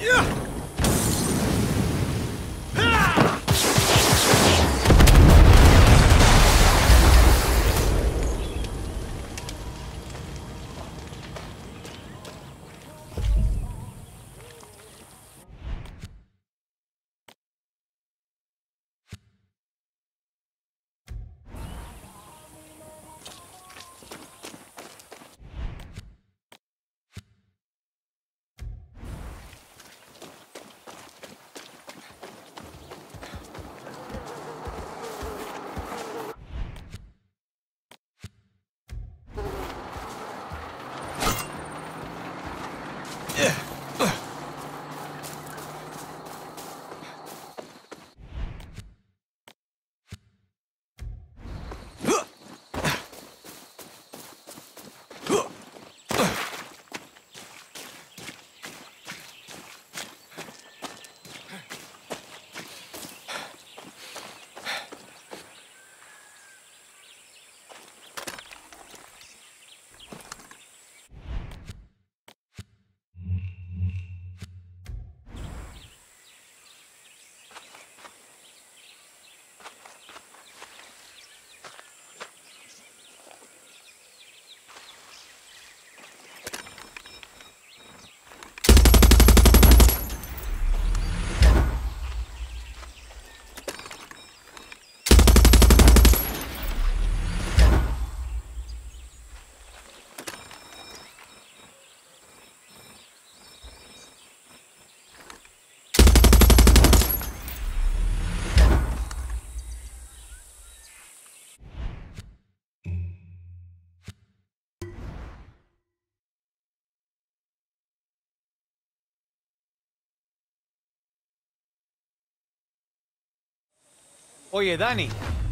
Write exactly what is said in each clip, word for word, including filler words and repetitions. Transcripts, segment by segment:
Oye, Dani.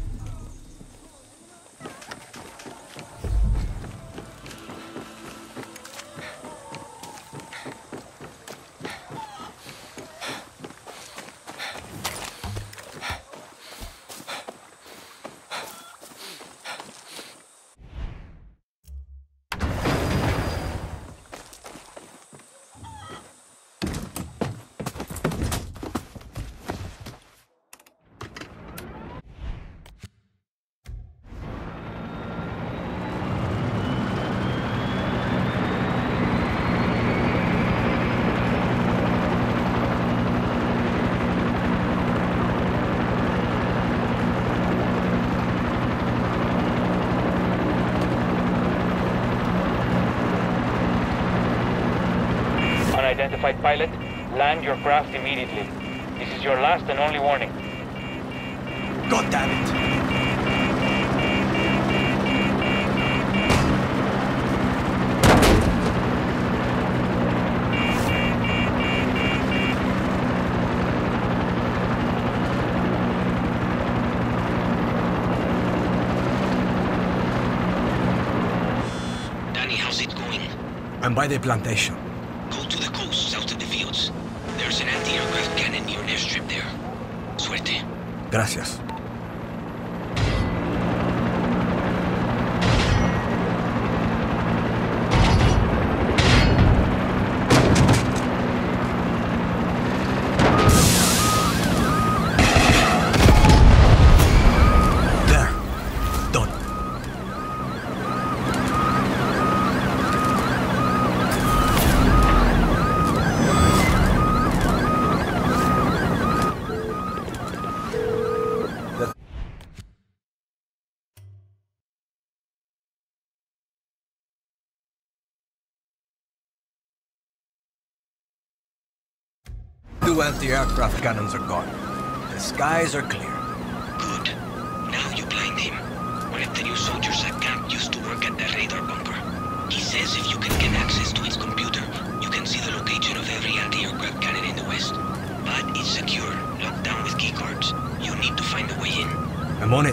Unidentified pilot, land your craft immediately. This is your last and only warning. God damn it! Danny, how's it going? I'm by the plantation. Go to the coast, south of the fields. There's an anti-aircraft cannon near an airstrip there. Suerte. Gracias. Two anti-aircraft cannons are gone. The skies are clear. Good. Now you blind him. One of the new soldiers at camp used to work at the radar bunker. He says if you can get access to his computer, you can see the location of every anti-aircraft cannon in the west. But it's secure, locked down with keycards. You need to find a way in. I'm on it.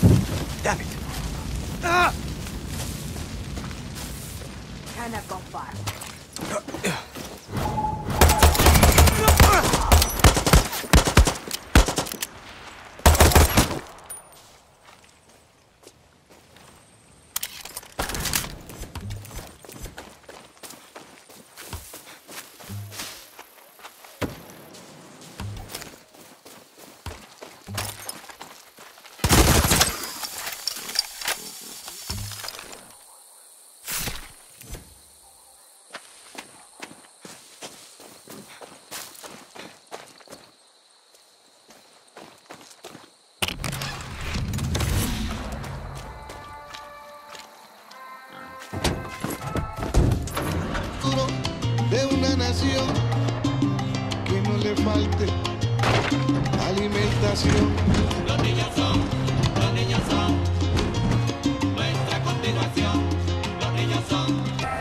Damn it! Ah! Can't have gone far. De una nación que no le falte alimentación. Los niños son, los niños son nuestra continuación. Los niños son.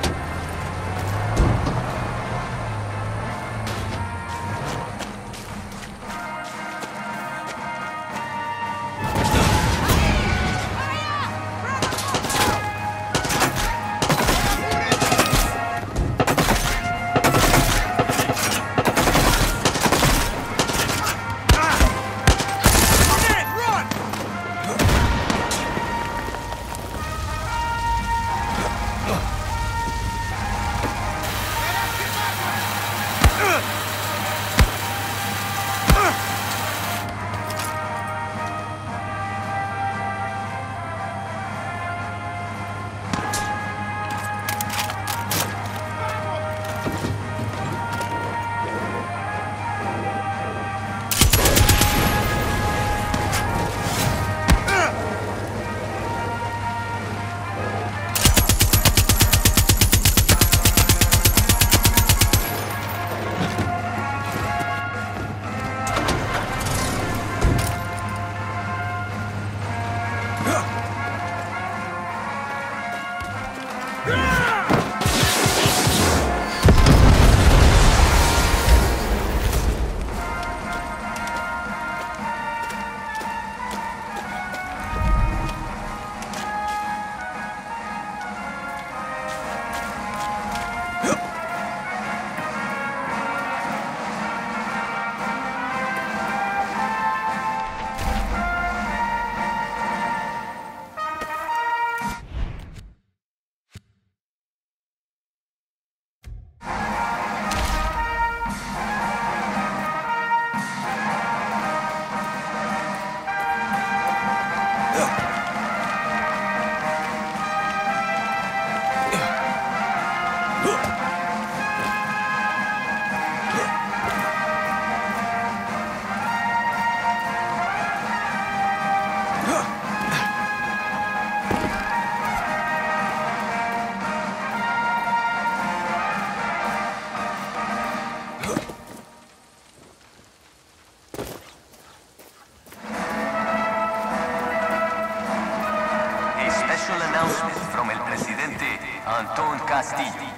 Anton Castillo.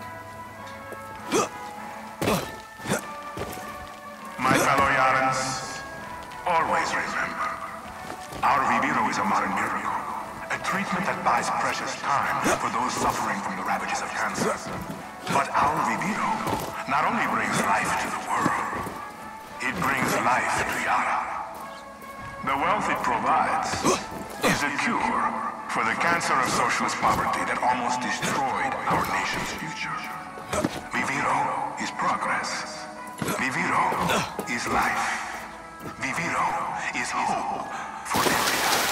My fellow Yarans, always remember, our Viviro is a modern miracle. A treatment that buys precious time for those suffering from the ravages of cancer. But our Viviro not only brings life to the world, it brings life to Yara. The wealth it provides is a cure for the cancer of socialist poverty that almost destroyed our nation's future. Viviro is progress. Viviro is life. Viviro is hope for every Yara.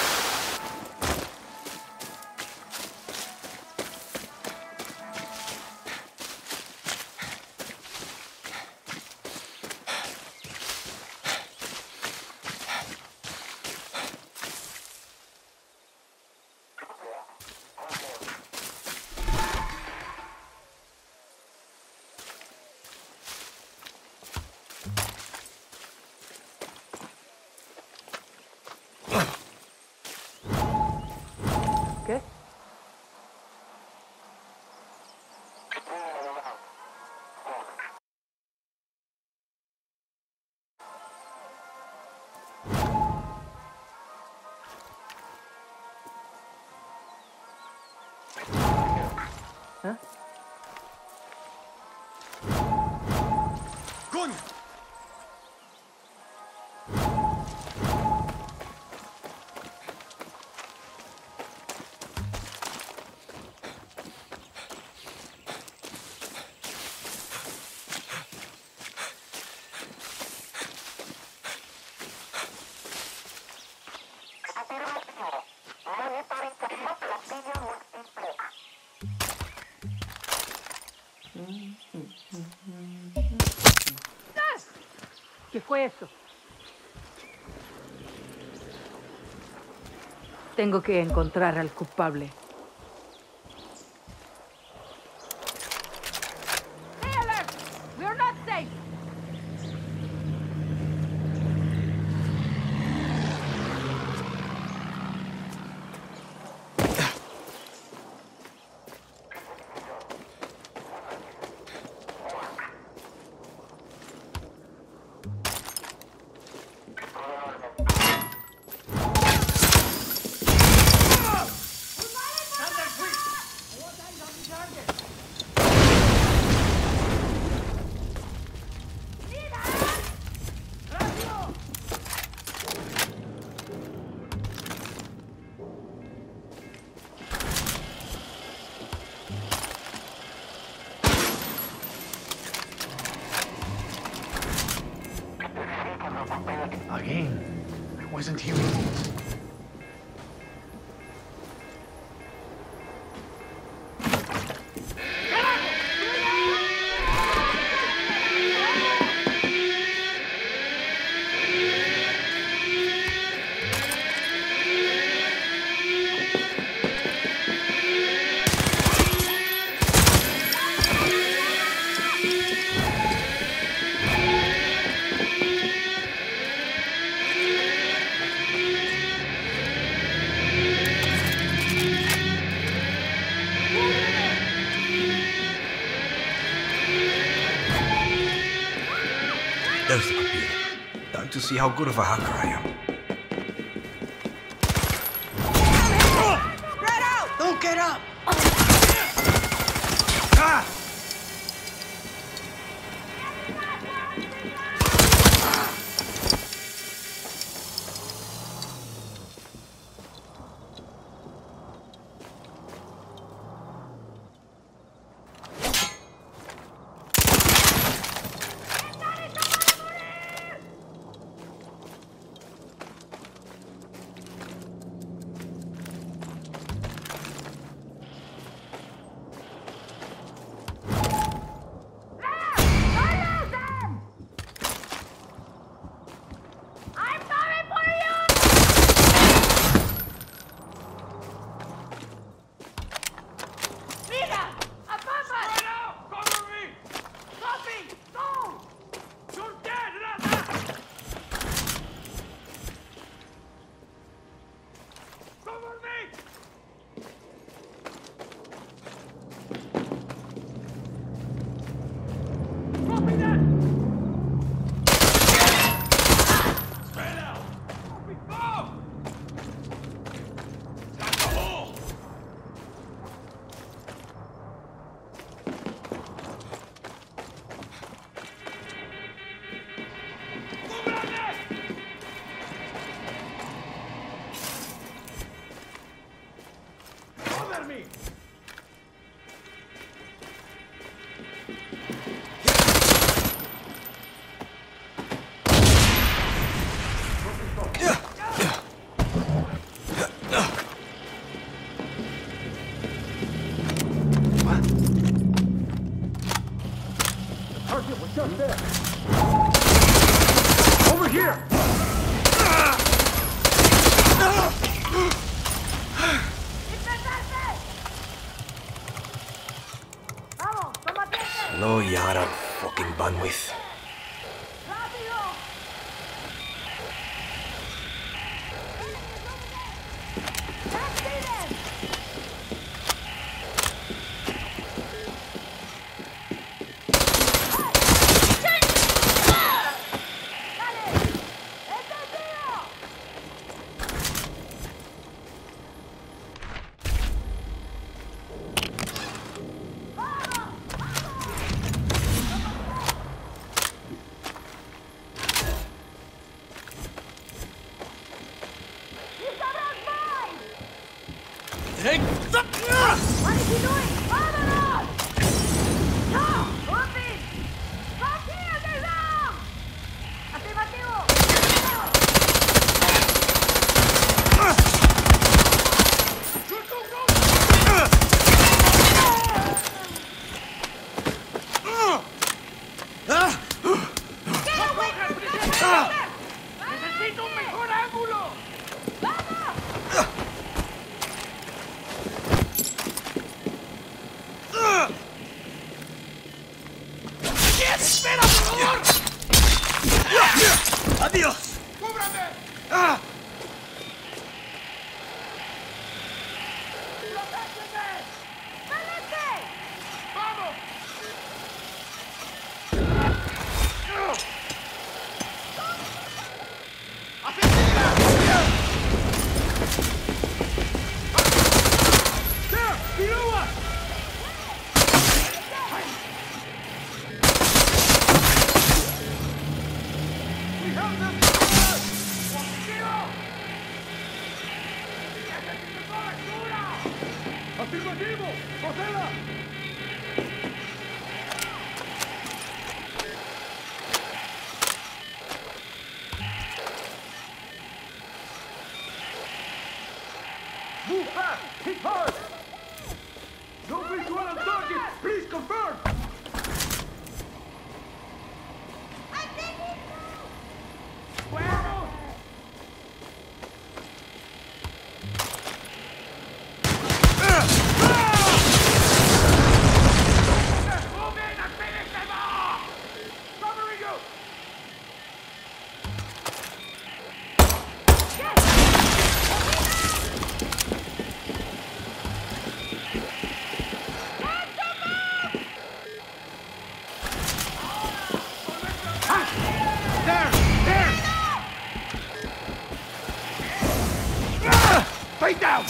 ¿Qué? ¿Eh? ¡Coño! ¿Qué fue eso? Tengo que encontrar al culpable. Taylor, we're not safe. Again, I wasn't hearing these. There's the computer. Time to see how good of a hacker I am. Spread out! Don't get up! Ah! No Yara fucking bandwidth. What is he doing? ¡Vámonos! ¡No! ¡Open! ¡Back here! ¡Get down! ¡Afirmativo! ¡Get away from the ¡Necesito un mejor ángulo! ¡Espera, por favor! ¡Adiós! ¡Cúbrame! ¡Ah! ¡Protégeme! ¡Valiente! ¡Vamos! ¡Asesina! ¡There! ¡Below us! ¡We have them! ¡Positivo! ¡Necesito cobertura! ¡Afirmativo! ¡Proceda! Move fast! Hit hard! No visual on target! Please confirm! ¡Fuego! ¡Move in and finish them off! Covering you! There! There! Ah! Face down!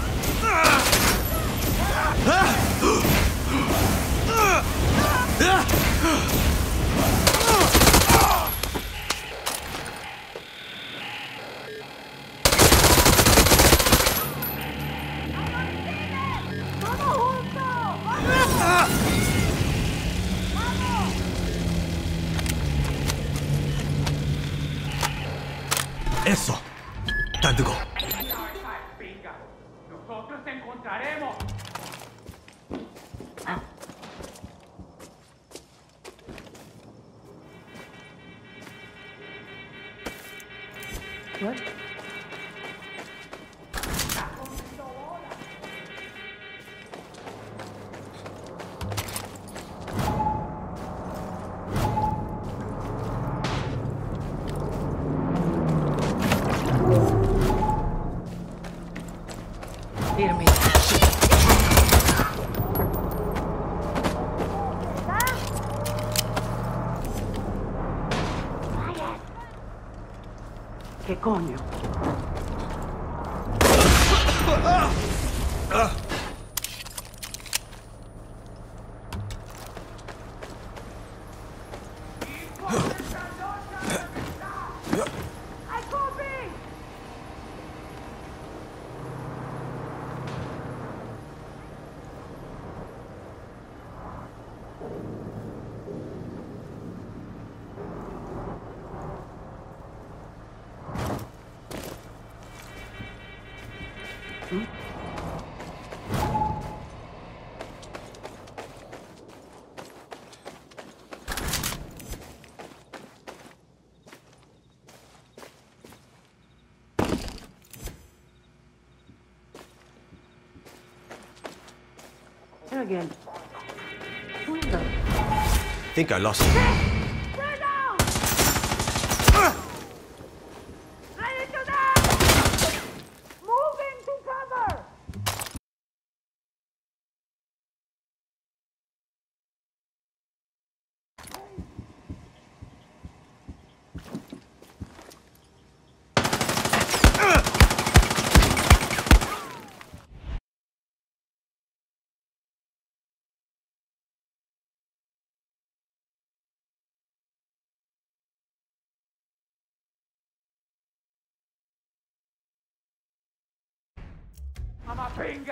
¡Vamos juntos! Eso. Time to go. ¡Nosotros te encontraremos! What? Hear me. ¿Qué coño? ¡I copy! Again. Window. Think I lost him. I'm a pinga!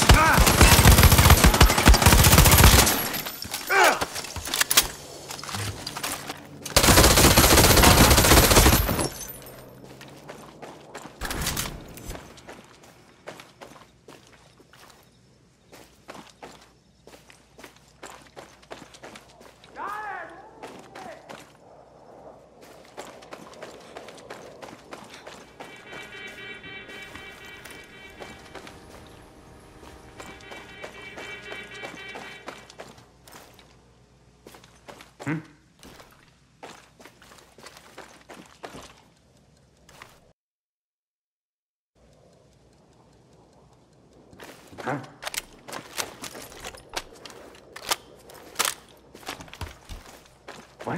Huh? What?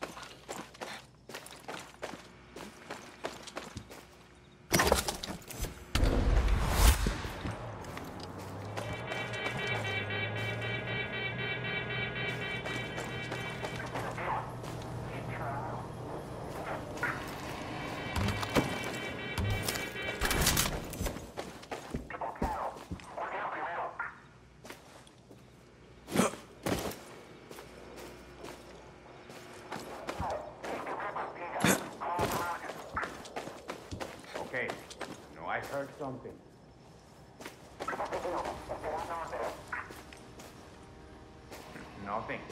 Okay. No, I heard something. Nothing.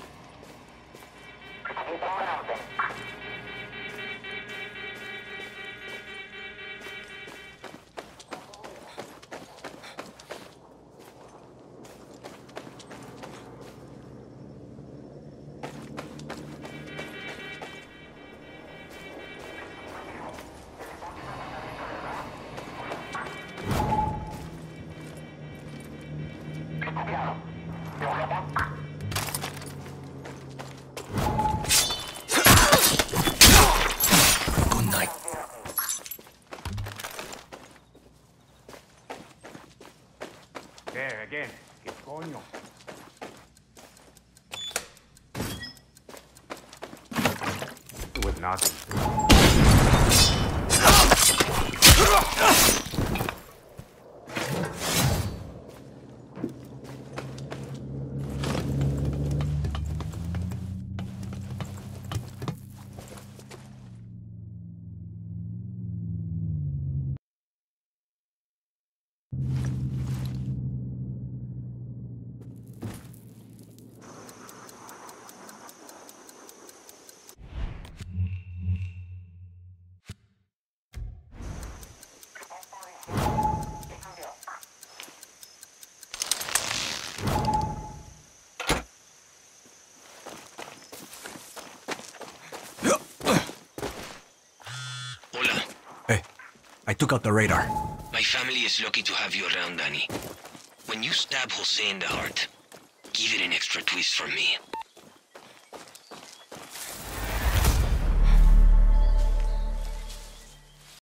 Good night. There again. ¿Qué coño? It was nothing. Hola. Hey, I took out the radar. My family is lucky to have you around, Danny. When you stab Jose in the heart, give it an extra twist for me.